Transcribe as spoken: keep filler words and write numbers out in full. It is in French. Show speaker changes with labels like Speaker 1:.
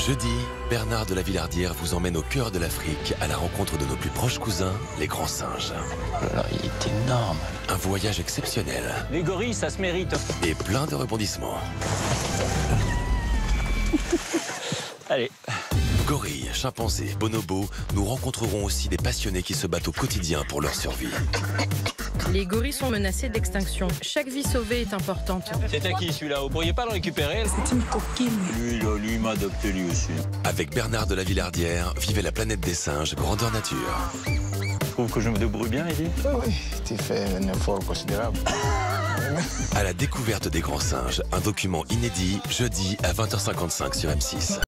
Speaker 1: Jeudi, Bernard de la Villardière vous emmène au cœur de l'Afrique à la rencontre de nos plus proches cousins, les grands singes.
Speaker 2: Oh là là, il est énorme.
Speaker 1: Un voyage exceptionnel.
Speaker 3: Les gorilles, ça se mérite.
Speaker 1: Et plein de rebondissements.
Speaker 3: Allez.
Speaker 1: Gorilles, chimpanzés, bonobos, nous rencontrerons aussi des passionnés qui se battent au quotidien pour leur survie.
Speaker 4: Les gorilles sont menacés d'extinction. Chaque vie sauvée est importante.
Speaker 3: C'est à qui celui-là? Vous pourriez pas le récupérer?
Speaker 5: C'est une coquine.
Speaker 6: Lui, là, lui m'a adopté lui aussi.
Speaker 1: Avec Bernard de la Villardière, vivez la planète des singes, grandeur nature.
Speaker 3: Je trouve que je me débrouille bien, Eddie.
Speaker 2: Oui, oui, tu fais un effort considérable.
Speaker 1: À la découverte des grands singes, un document inédit, jeudi à vingt heures cinquante-cinq sur M six.